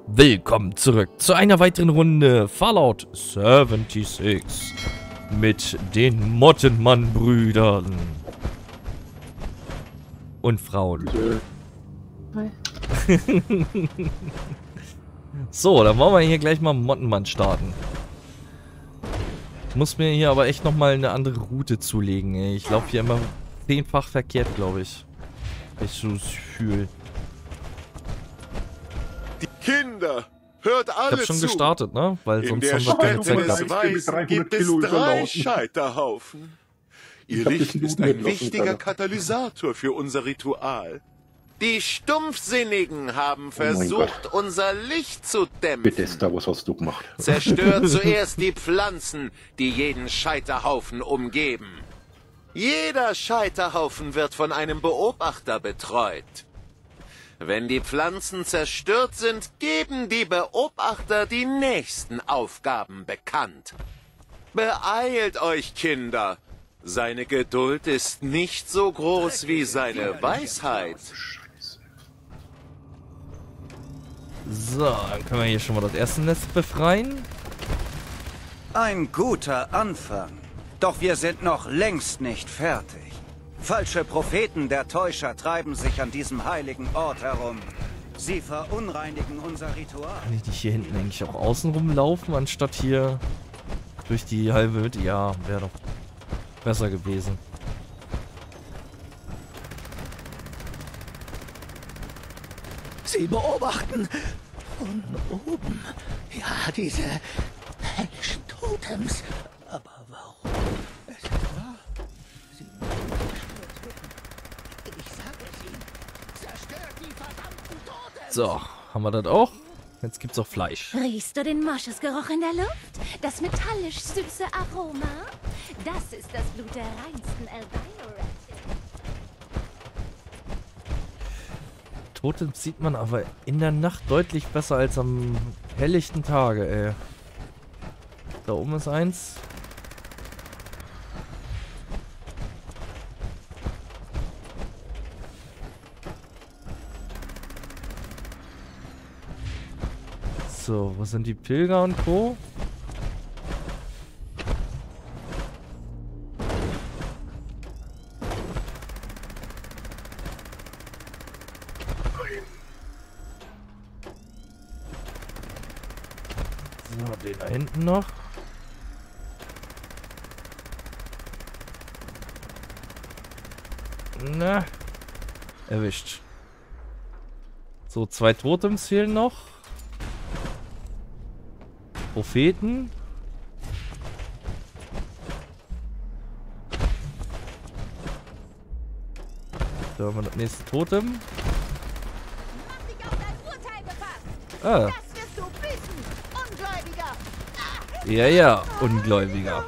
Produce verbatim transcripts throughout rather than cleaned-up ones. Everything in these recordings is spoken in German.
Willkommen zurück zu einer weiteren Runde Fallout sechsundsiebzig mit den Mottenmann-Brüdern und Frauen. Hi. So, dann wollen wir hier gleich mal Mottenmann starten. Ich muss mir hier aber echt nochmal eine andere Route zulegen, ey. Ich laufe hier immer zehnfach verkehrt, glaube ich. Wenn ich so das Gefühl. Die Kinder, hört alle Ich hab schon zu. gestartet, ne? Weil In sonst der haben wir keine Stätte Zeit des gehabt. Weißen gibt es drei Scheiterhaufen. Ihr Licht ist ein wichtiger Katalysator für unser Ritual. Die Stumpfsinnigen haben versucht, unser Licht zu dämpfen. Bethesda, was hast du gemacht? Zerstört zuerst die Pflanzen, die jeden Scheiterhaufen umgeben. Jeder Scheiterhaufen wird von einem Beobachter betreut. Wenn die Pflanzen zerstört sind, geben die Beobachter die nächsten Aufgaben bekannt. Beeilt euch, Kinder! Seine Geduld ist nicht so groß wie seine Weisheit. So, dann können wir hier schon mal das erste Nest befreien. Ein guter Anfang. Doch wir sind noch längst nicht fertig. Falsche Propheten der Täuscher treiben sich an diesem heiligen Ort herum. Sie verunreinigen unser Ritual. Kann ich nicht hier hinten eigentlich auch außen rumlaufen, anstatt hier durch die halbe Hütte? Ja, wäre doch besser gewesen. Sie beobachten von oben. Ja, diese hellischen Totems. Aber warum? Es ist wahr. Sie müssen zerstört werden. Ich sage es Ihnen. Zerstört die verdammten Totems! So, haben wir das auch? Jetzt gibt's auch Fleisch. Riechst du den Moschusgeruch in der Luft? Das metallisch süße Aroma? Das ist das Blut der reinsten Albino-Ratchen. Totems sieht man aber in der Nacht deutlich besser als am helllichten Tage, ey. Da oben ist eins. So, wo sind die Pilger und Co.? So, den da hinten noch. Na, erwischt. So, zwei Totems fehlen noch. Propheten. Da haben wir das nächste Totem. Ah. Ja, ja, Ungläubiger.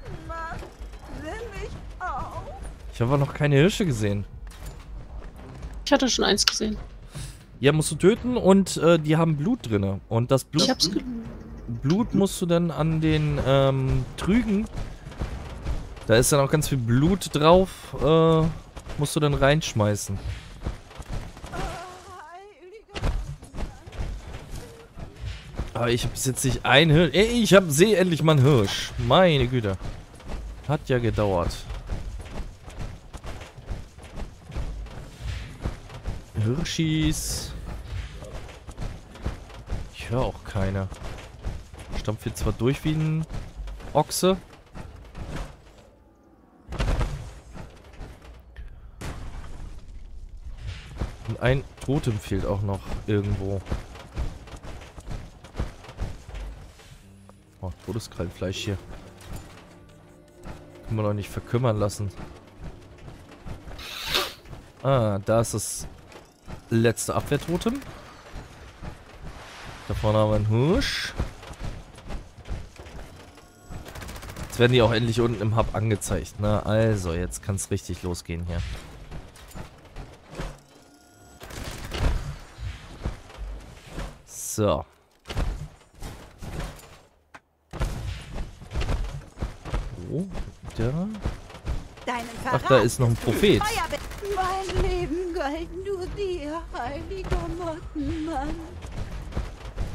Ich habe noch keine Hirsche gesehen. Ich hatte schon eins gesehen. Ja, musst du töten und äh, die haben Blut drinne. Und das Blut, Ich hab's ge Blut musst du dann an den ähm, Trügen. Da ist dann auch ganz viel Blut drauf. Äh, musst du dann reinschmeißen. Aber ich habe bis jetzt nicht ein Hirsch. Ey, ich habe sehe endlich mal einen Hirsch. Meine Güte. Hat ja gedauert. Hirschis. Ich höre auch keine. Stampft jetzt zwar durch wie ein Ochse. Und ein Totem fehlt auch noch irgendwo. Oh, Todeskrallenfleisch hier. Können wir doch nicht verkümmern lassen. Ah, da ist das letzte Abwehrtotem. Da vorne haben wir einen Hirsch. Jetzt werden die auch endlich unten im Hub angezeigt. Ne? Also, jetzt kann es richtig losgehen hier. So. Oh, da. Ach, da ist noch ein Prophet. Mein Leben galt nur dir, heiliger Mottenmann.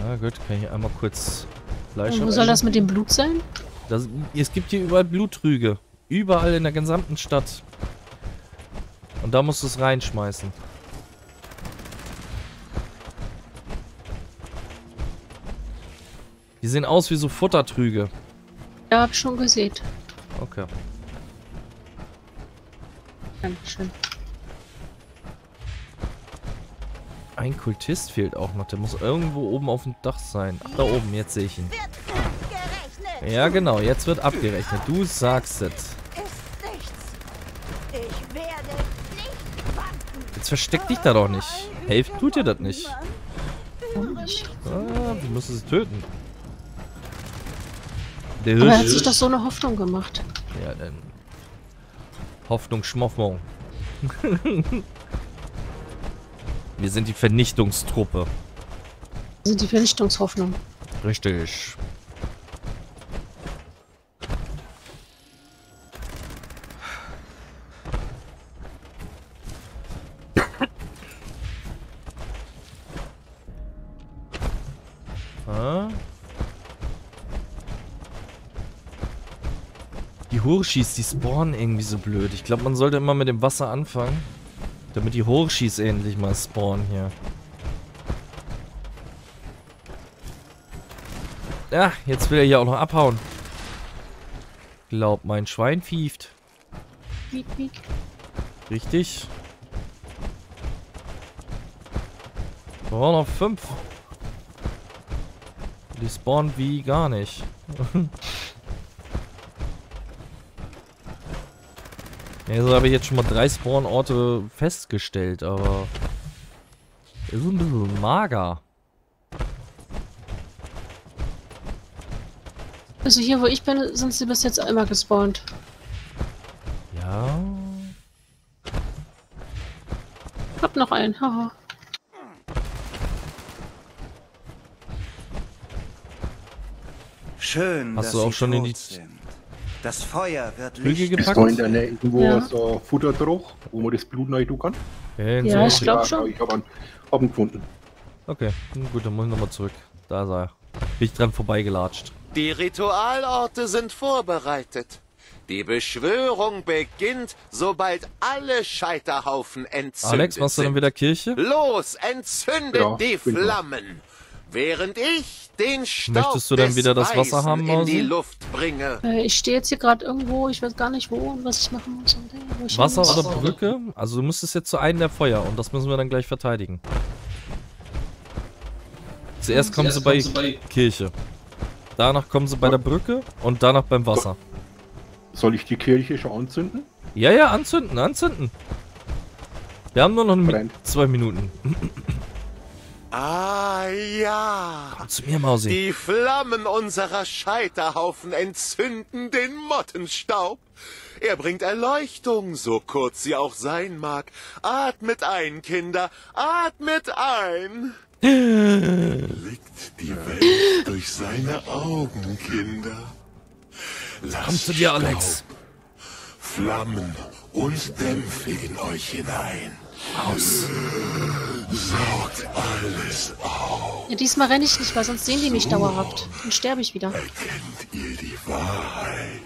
Na gut, kann ich einmal kurz Fleisch Und wo soll das mit dem Blut sein? Das, es gibt hier überall Bluttrüge. Überall in der gesamten Stadt. Und da musst du es reinschmeißen. Die sehen aus wie so Futtertrüge. Ja, hab ich schon gesehen. Okay. Dankeschön. Ein Kultist fehlt auch noch. Der muss irgendwo oben auf dem Dach sein. Ach, da oben. Jetzt sehe ich ihn. Ja, genau. Jetzt wird abgerechnet. Du sagst es. Jetzt versteck dich da doch nicht. Helfen tut dir das nicht. Ah, wir müssen sie töten. Der Aber er hat Hirsch. sich doch so eine Hoffnung gemacht. Ja, dann. Hoffnung, Schmoffnung. Wir sind die Vernichtungstruppe. Das sind die Vernichtungshoffnung. Richtig. Ah. Die Horschis, die spawnen irgendwie so blöd. Ich glaube, man sollte immer mit dem Wasser anfangen. Damit die Horschis endlich mal spawnen hier. Ja, jetzt will er hier auch noch abhauen. Glaub, mein Schwein fieft. Wiek, wiek. Richtig. Wir brauchen noch fünf. Die spawnen wie gar nicht. Also habe ich jetzt schon mal drei Spawn-Orte festgestellt, aber ist ein bisschen mager. Also hier, wo ich bin, sind sie bis jetzt immer gespawnt. Ja. Ich hab noch einen, haha. Schön, Hast dass du auch Sie schon in die tot sind. Das Feuer wird Trüge Licht. gepackt? Ist da in der Nähe irgendwo Ja. so ein Futtertrog, wo man das Blut neu tun kann? Okay, Ja, so. ich glaub schon. Ich habe ihn, hab ihn gefunden. Okay, gut, dann muss ich nochmal zurück. Da ist er. Bin ich dran vorbeigelatscht. Die Ritualorte sind vorbereitet. Die Beschwörung beginnt, sobald alle Scheiterhaufen entzündet Alex, machst du dann sind. wieder Kirche? Los, entzündet Ja, die bin da. Flammen, während ich den Staub Möchtest du dann des wieder das Wasser Weißen haben, in die Mausi? Luft bringe. Äh, ich stehe jetzt hier gerade irgendwo, ich weiß gar nicht wo und was ich machen muss. Und, äh, wo ich Wasser hin muss. oder Brücke? Also du müsstest jetzt zu einem der Feuer und das müssen wir dann gleich verteidigen. Zuerst kommen sie bei Kirche. Danach kommen sie bei der Brücke und danach beim Wasser. Soll ich die Kirche schon anzünden? Ja, ja, anzünden, anzünden. Wir haben nur noch Mi Brennt. zwei Minuten. Ah ja, Komm zu mir, Mausi. die Flammen unserer Scheiterhaufen entzünden den Mottenstaub. Er bringt Erleuchtung, so kurz sie auch sein mag. Atmet ein, Kinder, atmet ein. Blickt die Welt durch seine Augen, Kinder. Lasst Komm zu dir, Alex. Staub, Flammen und Dämpfe in euch hinein. Aus. Saugt alles auf. Ja, diesmal renne ich nicht, weil sonst sehen die mich dauerhaft. Dann sterbe ich wieder. Erkennt ihr die Wahrheit?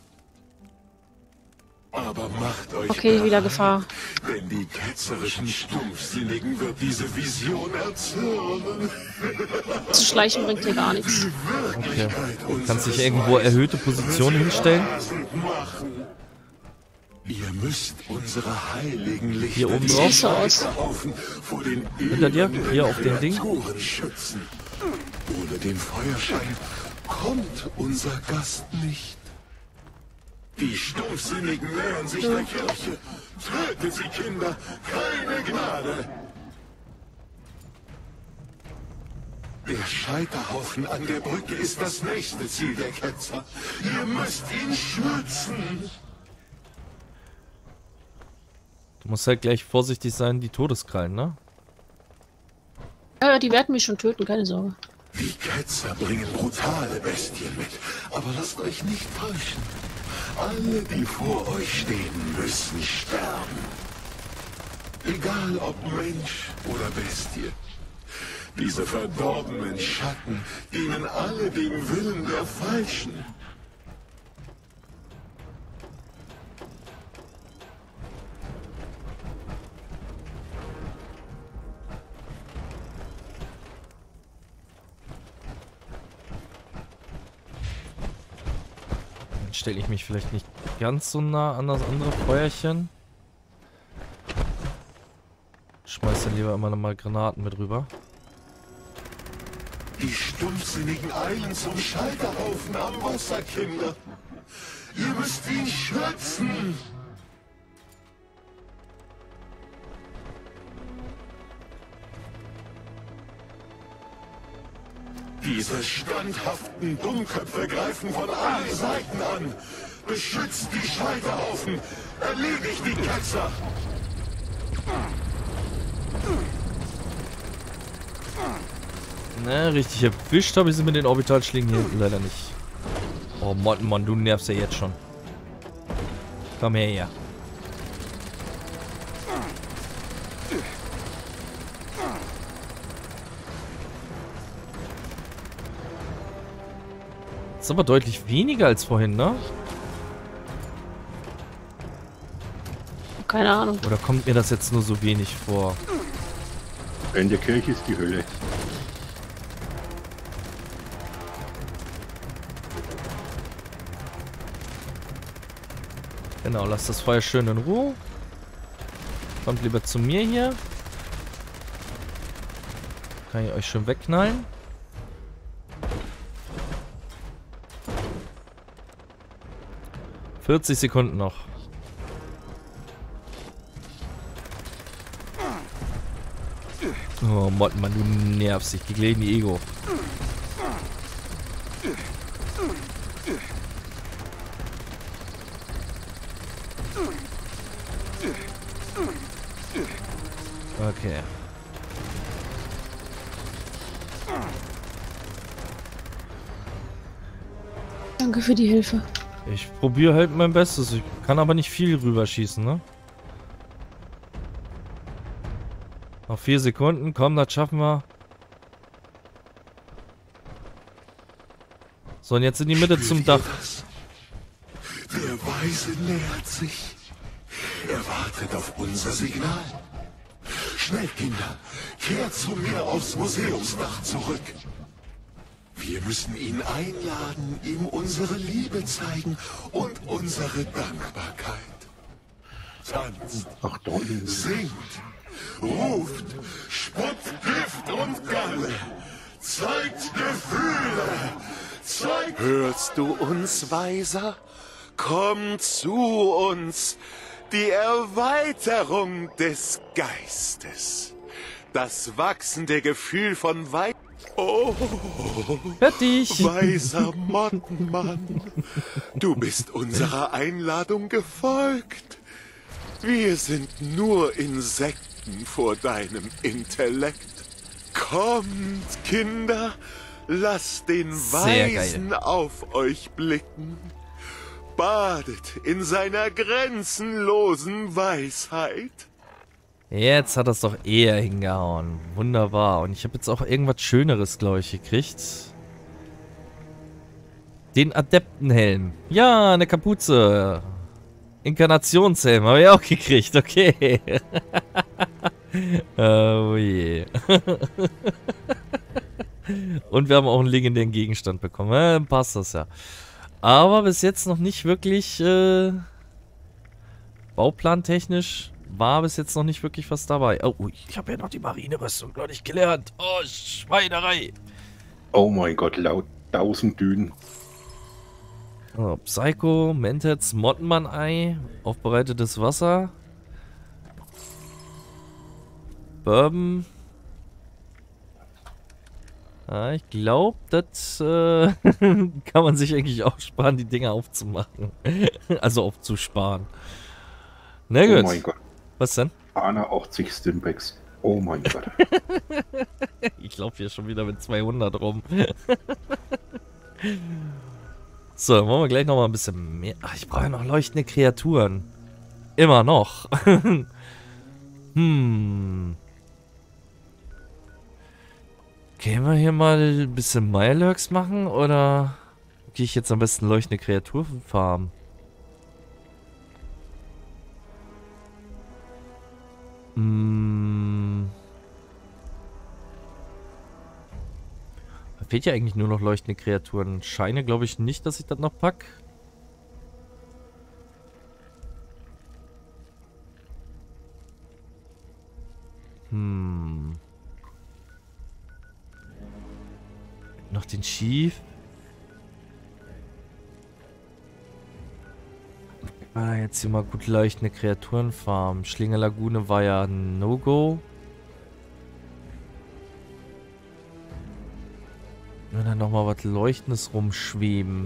Aber macht euch Okay, bereit, wieder Gefahr. denn die ketzerischen Stumpfsinnigen wird diese Vision erzürnen. Zu schleichen bringt hier gar nichts. Okay. Kannst dich irgendwo erhöhte Positionen hinstellen? Machen. Ihr müsst unsere heiligen Lichter Hier oben die drauf? So aus. Haufen vor den Hinter dir? Elenden Hier auf dem Ding? Kreaturen schützen. Ohne den Feuerschein kommt unser Gast nicht. Die Stumpfsinnigen nähern sich der Kirche. Tötet sie, Kinder! Keine Gnade! Der Scheiterhaufen an der Brücke ist das nächste Ziel der Ketzer. Ihr müsst ihn schützen! Du musst halt gleich vorsichtig sein, die Todeskrallen, ne? Ja, die werden mich schon töten, keine Sorge. Die Ketzer bringen brutale Bestien mit, aber lasst euch nicht täuschen. Alle, die vor euch stehen, müssen sterben. Egal ob Mensch oder Bestie. Diese verdorbenen Schatten dienen alle dem Willen der Falschen. Dann stelle ich mich vielleicht nicht ganz so nah an das andere Feuerchen. Schmeiß dann lieber immer noch mal Granaten mit rüber. Die Stumpfsinnigen eilen zum Scheiterhaufen am Wasser, Kinder. Ihr müsst ihn schützen. Diese standhaften Dummköpfe greifen von allen Seiten an. Beschützt die Scheiterhaufen. Erledigt die Ketzer. Ne, richtig erwischt habe ich sie mit den Orbitalschlägen hier hinten leider nicht. Oh Mann, Mann, du nervst ja jetzt schon. Komm her, ja. Das ist aber deutlich weniger als vorhin, ne? Keine Ahnung. Oder kommt mir das jetzt nur so wenig vor? In der Kirche ist die Hölle. Genau, lasst das Feuer schön in Ruhe. Kommt lieber zu mir hier. Kann ich euch schön wegknallen. vierzig Sekunden noch. Oh Mann, Mann, du nervst. Ich geh gleich in die Ego. Okay. Danke für die Hilfe. Ich probiere halt mein Bestes. Ich kann aber nicht viel rüberschießen, ne? Noch vier Sekunden. Komm, das schaffen wir. So, und jetzt in die Mitte Spürt zum ihr Dach. das? Der Weise nähert sich. Er wartet auf unser Signal. Schnell, Kinder, kehrt zu mir aufs Museumsdach zurück. Wir müssen ihn einladen, ihm unsere Liebe zeigen und unsere Dankbarkeit. Tanzt, Ach, da unten. singt, ruft, spuckt Gift und Galle, zeigt Gefühle, zeigt... Hörst du uns, Weiser? Komm zu uns, die Erweiterung des Geistes. Das wachsende Gefühl von Wei... Oh, Fertig. weiser Mottenmann, du bist unserer Einladung gefolgt. Wir sind nur Insekten vor deinem Intellekt. Kommt, Kinder, lasst den Sehr Weisen geil. auf euch blicken. Badet in seiner grenzenlosen Weisheit. Jetzt hat das doch eher hingehauen. Wunderbar. Und ich habe jetzt auch irgendwas Schöneres, glaube ich, gekriegt. Den Adeptenhelm. Ja, eine Kapuze. Inkarnationshelm habe ich auch gekriegt. Okay. Oh je. Und wir haben auch einen legendären Gegenstand bekommen. Ja, dann passt das ja. Aber bis jetzt noch nicht wirklich äh, bauplantechnisch war bis jetzt noch nicht wirklich was dabei. Oh, ich habe ja noch die Marinerüstung noch nicht gelernt. Oh, Schweinerei. Oh mein Gott, laut tausend Dünen. Oh, Psycho, Mentats, Mottenmann-Ei, aufbereitetes Wasser. Bourbon. Ja, ich glaube, das äh, kann man sich eigentlich auch sparen, die Dinger aufzumachen. Also aufzusparen. Na gut. Oh mein Gott. Was denn? achtzig Stimpaks. Oh mein Gott. Ich laufe hier schon wieder mit zweihundert rum. So, dann wollen wir gleich noch mal ein bisschen mehr. Ach, ich brauche ja noch leuchtende Kreaturen. Immer noch. Hm. Gehen wir hier mal ein bisschen Mirelurks machen oder gehe ich jetzt am besten leuchtende Kreatur farmen? Hm. Da fehlt ja eigentlich nur noch leuchtende Kreaturen. Scheine glaube ich nicht, dass ich das noch pack. Hm. Noch den Chief. Ah, jetzt hier mal gut leuchtende Kreaturen farmen. Schlingerlagune war ja ein No-Go. Und dann nochmal was Leuchtendes rumschweben.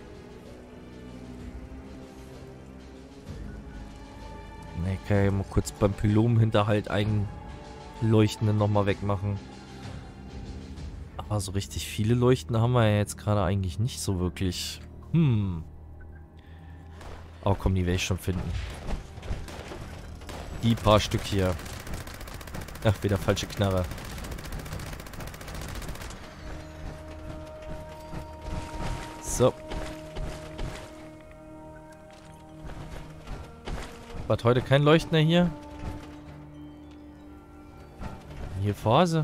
Ne, kann ja mal kurz beim Pylon-Hinterhalt einen Leuchtenden nochmal wegmachen. Aber so richtig viele Leuchten haben wir ja jetzt gerade eigentlich nicht so wirklich. Hm. Oh komm, die werde ich schon finden. Die paar Stück hier. Ach, wieder falsche Knarre. So. War heute kein Leuchtender hier? Hier Phase.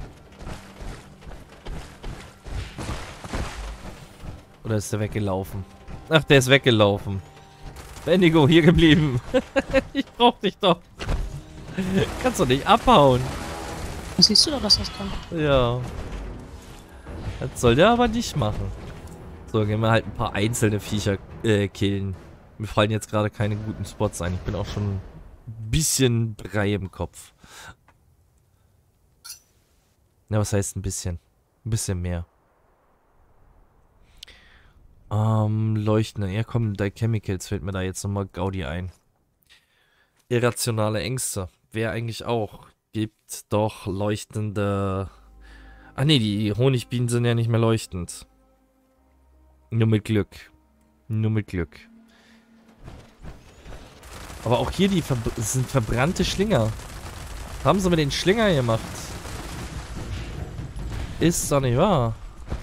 Oder ist der weggelaufen? Ach, der ist weggelaufen. Bendigo, hier geblieben. Ich brauch dich doch. Kannst doch nicht abhauen. Siehst du doch, dass das kann. Ja. Das soll der aber nicht machen. So, gehen wir halt ein paar einzelne Viecher äh, killen. Mir fallen jetzt gerade keine guten Spots ein. Ich bin auch schon ein bisschen Brei im Kopf. Na, was heißt ein bisschen? Ein bisschen mehr. Ähm, Leuchtende. Ja, komm, die Chemicals fällt mir da jetzt nochmal Gaudi ein. Irrationale Ängste. Wer eigentlich auch. Gibt doch leuchtende... Ach nee, die Honigbienen sind ja nicht mehr leuchtend. Nur mit Glück. Nur mit Glück. Aber auch hier die ver sind verbrannte Schlinger. Was haben sie mit den Schlinger gemacht? Ist doch nicht wahr.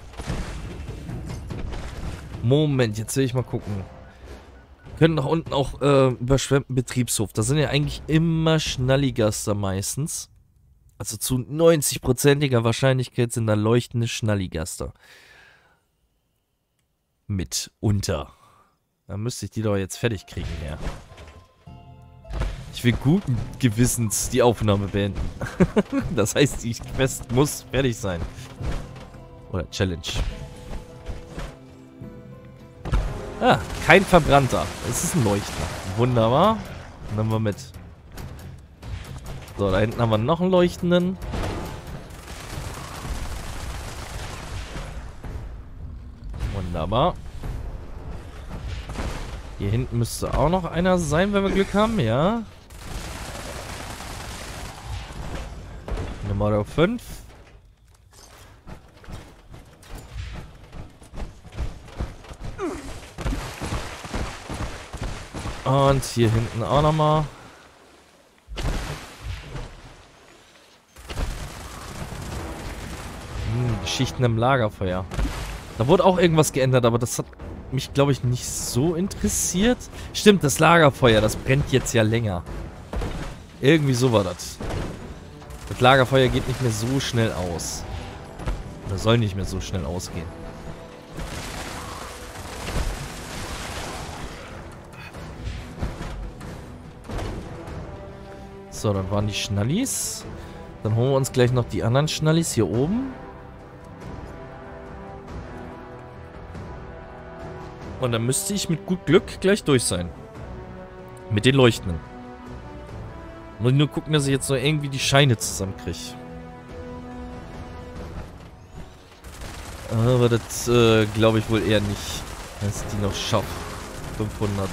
Moment, jetzt will ich mal gucken. Können nach unten auch äh, überschwemmten Betriebshof. Da sind ja eigentlich immer Schnalligaster meistens. Also zu neunzig-prozentiger Wahrscheinlichkeit sind da leuchtende Schnalligaster. Mitunter. Da müsste ich die doch jetzt fertig kriegen, ja. Ich will guten Gewissens die Aufnahme beenden. Das heißt, die Quest muss fertig sein. Oder Challenge. Ah, kein Verbrannter. Es ist ein Leuchter. Wunderbar. Nehmen wir mit. So, da hinten haben wir noch einen Leuchtenden. Wunderbar. Hier hinten müsste auch noch einer sein, wenn wir Glück haben, ja. Nummer fünf. Und hier hinten auch nochmal. Hm, Geschichten im Lagerfeuer. Da wurde auch irgendwas geändert, aber das hat mich, glaube ich, nicht so interessiert. Stimmt, das Lagerfeuer, das brennt jetzt ja länger. Irgendwie so war das. Das Lagerfeuer geht nicht mehr so schnell aus. Oder soll nicht mehr so schnell ausgehen. So, dann waren die Schnallis. Dann holen wir uns gleich noch die anderen Schnallis hier oben. Und dann müsste ich mit gut Glück gleich durch sein. Mit den Leuchtenden. Muss ich nur gucken, dass ich jetzt noch irgendwie die Scheine zusammenkriege. Aber das äh, glaube ich wohl eher nicht, dass die noch schafft. fünfhundert.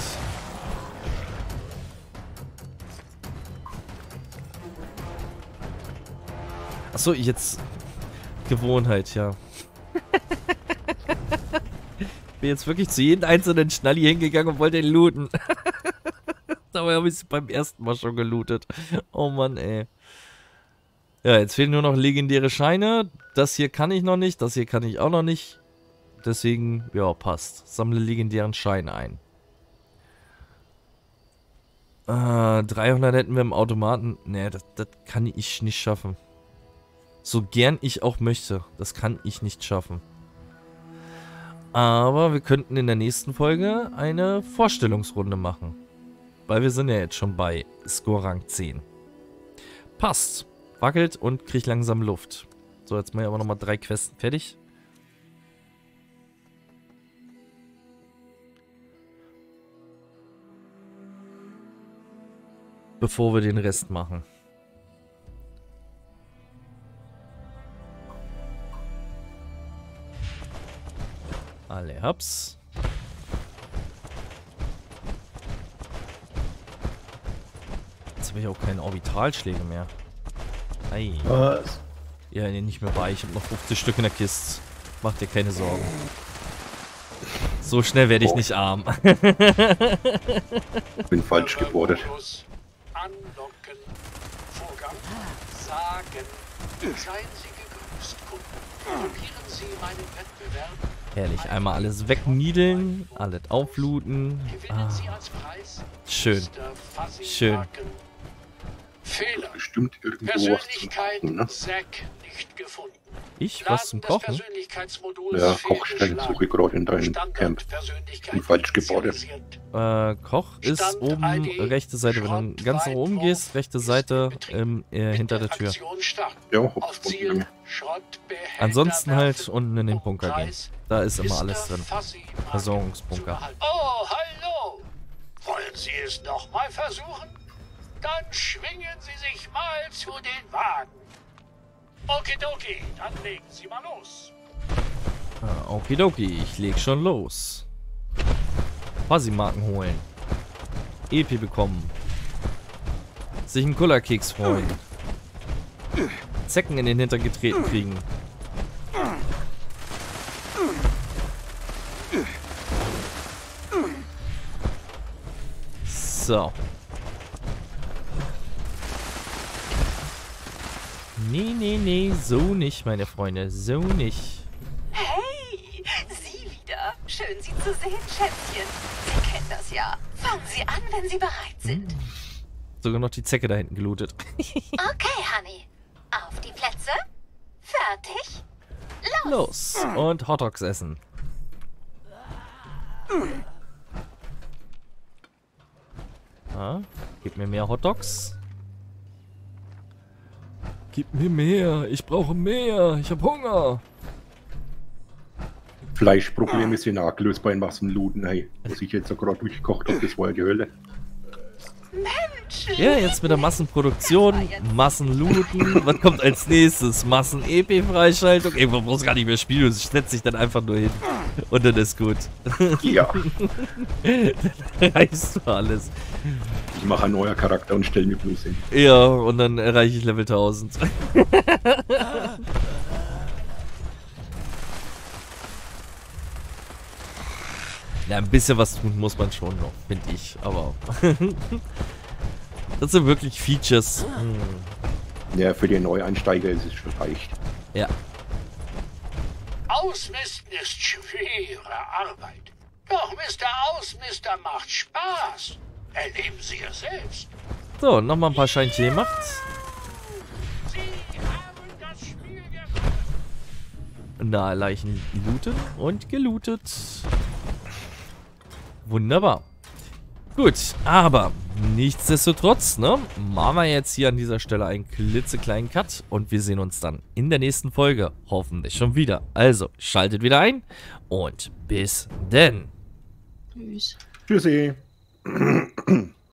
Achso, jetzt Gewohnheit, ja. Ich bin jetzt wirklich zu jedem einzelnen Schnalli hingegangen und wollte den looten. Dabei habe ich es beim ersten Mal schon gelootet. Oh Mann, ey. Ja, jetzt fehlen nur noch legendäre Scheine. Das hier kann ich noch nicht, das hier kann ich auch noch nicht. Deswegen, ja, passt. Sammle legendären Schein ein. Äh, dreihundert hätten wir im Automaten. Nee, das, das kann ich nicht schaffen. So gern ich auch möchte. Das kann ich nicht schaffen. Aber wir könnten in der nächsten Folge eine Vorstellungsrunde machen. Weil wir sind ja jetzt schon bei Score Rang zehn. Passt. Wackelt und kriegt langsam Luft. So, jetzt mal aber nochmal drei Quests fertig. Bevor wir den Rest machen. Alle hab's. Jetzt habe ich auch keine Orbitalschläge mehr. Ei. Was? Ja, nee, nicht mehr bei. Ich habe noch fünfzig Stück in der Kiste. Mach dir keine Sorgen. So schnell werde ich Oh. nicht arm. Bin falsch gebordet. Anlocken. Vorgang. Sagen. Seien Sie gegrüßt, Kunden. Probieren Sie meinen Wettbewerb. Herrlich, einmal alles wegniedeln, alles auflooten. Gewinnen Ah, Sie als Preis. schön. Mister Fuzzy Schön. Marken. Fehler. Bestimmt irgendwo was zum Persönlichkeit Kochen, ne? Zack nicht gefunden. Ich? Was zum Laden des Kochen? Persönlichkeitsmoduls Ja, fehlgeschlagen. Kochstellen suche ich gerade in deinem Camp. Standardpersönlichkeit Bin falsch gebordet. initialisiert. Äh, Koch ist Stand oben, I D, rechte Seite. Wenn du ganz nach oben gehst, rechte Seite ähm, äh, hinter der Tür. Aktion starten. Ja, Auf hab's Ziel, gefunden. Schrottbehälter Ansonsten halt werfen. unten in den Bunker gehen. Preis, Da ist immer Mister alles drin. Fuzzy Marken Versorgungsbunker. zu behalten. Oh, hallo! Wollen Sie es nochmal versuchen? Dann schwingen Sie sich mal zu den Wagen. Okidoki, dann legen Sie mal los. Ah, okidoki, ich leg schon los. Fuzzy-Marken holen. E P bekommen. Sich einen Kullerkeks freuen. Zecken in den Hintern getreten kriegen. So. Nee, nee, nee, so nicht, meine Freunde. So nicht. Hey, Sie wieder. Schön, Sie zu sehen, Schätzchen. Sie kennen das ja. Fangen Sie an, wenn Sie bereit sind. Sogar noch die Zecke da hinten gelootet. Okay, Honey. Auf die Plätze. Fertig. Los. Und Hotdogs essen. Ah, gib mir mehr Hotdogs. Gib mir mehr. Ich brauche mehr. Ich habe Hunger. Fleischprobleme sind auch gelöst bei Massenlooten, hey. Was ich jetzt so gerade durchgekocht habe, das war ja die Hölle. Mensch. Ja, jetzt mit der Massenproduktion, Massenlooten. Was kommt als nächstes? Massen-E P-Freischaltung. Irgendwann brauchst du gar nicht mehr spielen. Du setzt dich dann einfach nur hin. Und dann ist gut. Ja, Dann reichst du alles. ich mache einen neuen Charakter und stelle mir bloß hin. Ja, und dann erreiche ich Level tausend. Ja, ein bisschen was tun muss man schon noch, finde ich. Aber das sind wirklich Features. Hm. Ja, für die Neueinsteiger ist es schon leicht. Ja. Ausmisten ist schwere Arbeit. Doch Mister Ausmister macht Spaß. Erleben Sie es selbst. So, nochmal ein paar Scheinchen gemacht. Sie haben das Spiel gewonnen. Na, Leichen looten und gelootet. Wunderbar. Gut, aber nichtsdestotrotz, ne, machen wir jetzt hier an dieser Stelle einen klitzekleinen Cut und wir sehen uns dann in der nächsten Folge hoffentlich schon wieder. Also, schaltet wieder ein und bis denn. Tschüss. Tschüssi.